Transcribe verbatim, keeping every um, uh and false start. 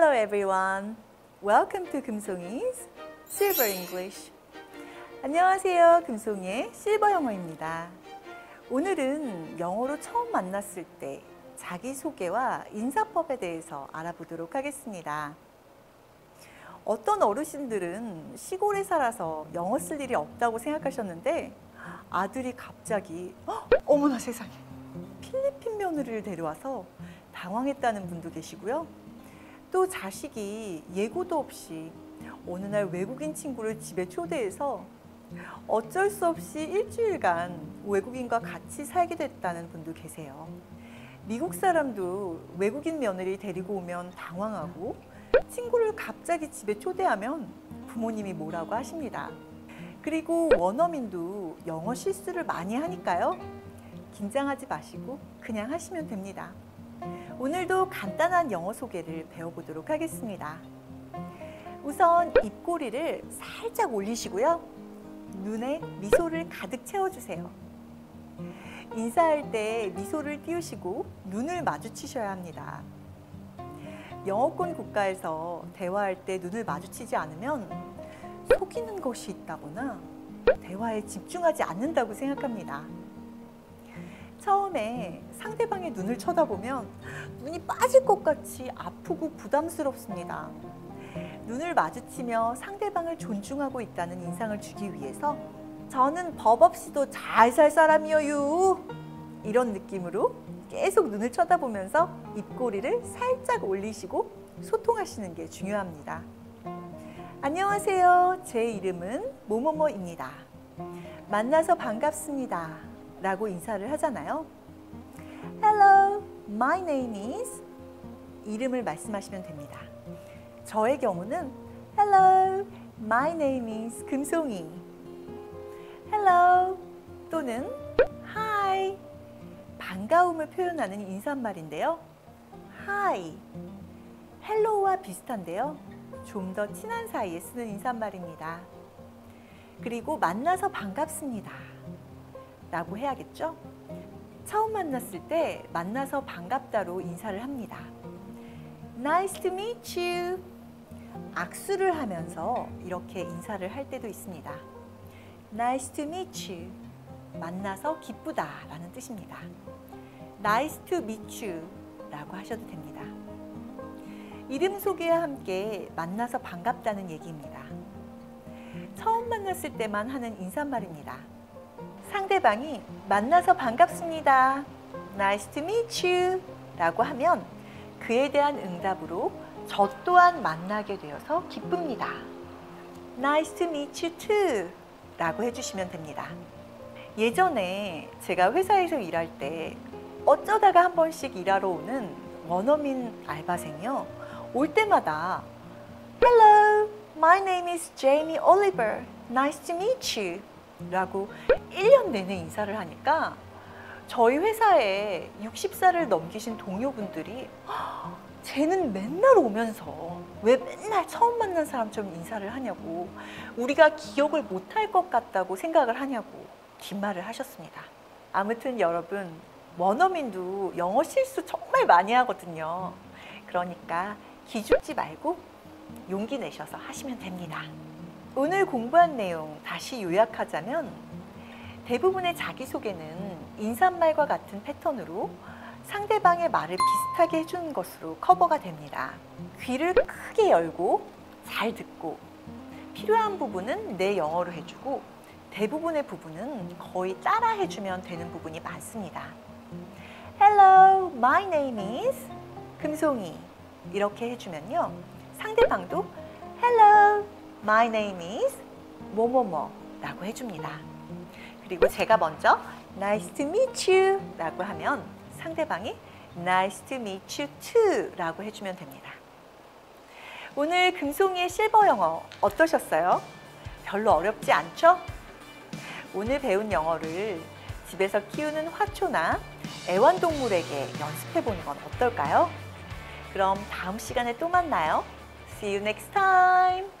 Hello everyone. Welcome to 금송이's Silver English. 안녕하세요. 금송이의 실버 영어입니다. 오늘은 영어로 처음 만났을 때 자기소개와 인사법에 대해서 알아보도록 하겠습니다. 어떤 어르신들은 시골에 살아서 영어 쓸 일이 없다고 생각하셨는데 아들이 갑자기 어, 어머나 세상에 필리핀 며느리를 데려와서 당황했다는 분도 계시고요. 또 자식이 예고도 없이 어느 날 외국인 친구를 집에 초대해서 어쩔 수 없이 일주일간 외국인과 같이 살게 됐다는 분도 계세요. 미국 사람도 외국인 며느리 데리고 오면 당황하고 친구를 갑자기 집에 초대하면 부모님이 뭐라고 하십니다. 그리고 원어민도 영어 실수를 많이 하니까요. 긴장하지 마시고 그냥 하시면 됩니다. 오늘도 간단한 영어 소개를 배워보도록 하겠습니다. 우선 입꼬리를 살짝 올리시고요. 눈에 미소를 가득 채워주세요. 인사할 때 미소를 띄우시고 눈을 마주치셔야 합니다. 영어권 국가에서 대화할 때 눈을 마주치지 않으면 속이는 것이 있다거나 대화에 집중하지 않는다고 생각합니다. 처음에 상대방의 눈을 쳐다보면 눈이 빠질 것 같이 아프고 부담스럽습니다. 눈을 마주치며 상대방을 존중하고 있다는 인상을 주기 위해서 저는 법 없이도 잘 살 사람이여유 이런 느낌으로 계속 눈을 쳐다보면서 입꼬리를 살짝 올리시고 소통하시는 게 중요합니다. 안녕하세요. 제 이름은 뭐뭐뭐입니다. 만나서 반갑습니다. 라고 인사를 하잖아요. Hello, my name is 이름을 말씀하시면 됩니다. 저의 경우는 Hello, my name is 금송이. Hello 또는 Hi 반가움을 표현하는 인사말인데요. Hi, Hello와 비슷한데요. 좀 더 친한 사이에 쓰는 인사말입니다. 그리고 만나서 반갑습니다. 라고 해야겠죠? 처음 만났을 때 만나서 반갑다로 인사를 합니다. Nice to meet you. 악수를 하면서 이렇게 인사를 할 때도 있습니다. Nice to meet you. 만나서 기쁘다 라는 뜻입니다. Nice to meet you 라고 하셔도 됩니다. 이름 소개와 함께 만나서 반갑다는 얘기입니다. 처음 만났을 때만 하는 인사말입니다. 상대방이 만나서 반갑습니다. Nice to meet you 라고 하면 그에 대한 응답으로 저 또한 만나게 되어서 기쁩니다. Nice to meet you too 라고 해주시면 됩니다. 예전에 제가 회사에서 일할 때 어쩌다가 한 번씩 일하러 오는 원어민 알바생이요. 올 때마다 Hello, my name is Jamie Oliver. Nice to meet you 라고 일 년 내내 인사를 하니까 저희 회사에 육십 살을 넘기신 동료분들이 쟤는 맨날 오면서 왜 맨날 처음 만난 사람처럼 인사를 하냐고 우리가 기억을 못할 것 같다고 생각을 하냐고 뒷말을 하셨습니다. 아무튼 여러분 원어민도 영어 실수 정말 많이 하거든요. 그러니까 기죽지 말고 용기 내셔서 하시면 됩니다. 오늘 공부한 내용 다시 요약하자면 대부분의 자기소개는 인사말과 같은 패턴으로 상대방의 말을 비슷하게 해주는 것으로 커버가 됩니다. 귀를 크게 열고 잘 듣고 필요한 부분은 내 영어로 해주고 대부분의 부분은 거의 따라 해주면 되는 부분이 많습니다. Hello, my name is 금송이 이렇게 해주면요. 상대방도 Hello, my name is 뭐뭐뭐 라고 해줍니다. 그리고 제가 먼저 Nice to meet you 라고 하면 상대방이 Nice to meet you too 라고 해주면 됩니다. 오늘 금송이의 실버 영어 어떠셨어요? 별로 어렵지 않죠? 오늘 배운 영어를 집에서 키우는 화초나 애완동물에게 연습해보는 건 어떨까요? 그럼 다음 시간에 또 만나요. See you next time!